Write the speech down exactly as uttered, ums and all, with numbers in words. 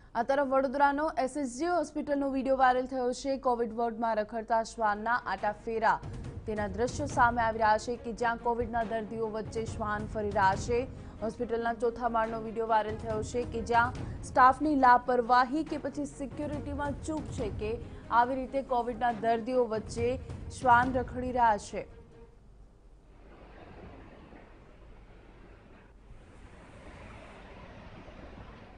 આ તરફ વડોદરાનો એસએસજી હોસ્પિટલનો વિડીયો વાયરલ થયો છે। કોવિડ વોર્ડમાં રખડતા શ્વાનના આટાફેરા તેના દ્રશ્યો સામે આવી રહ્યા છે કે જ્યાં કોવિડના દર્દીઓ વચ્ચે શ્વાન ફરી રહ્યા છે। હોસ્પિટલના ચોથા માળનો વિડીયો વાયરલ થયો છે કે જ્યાં સ્ટાફની લાપરવાહી કે પછી સિક્યુરિટીમાં ચૂક છે કે આવી રીતે કોવિડના દર્દીઓ વચ્ચે શ્વાન રખડી રહ્યા છે।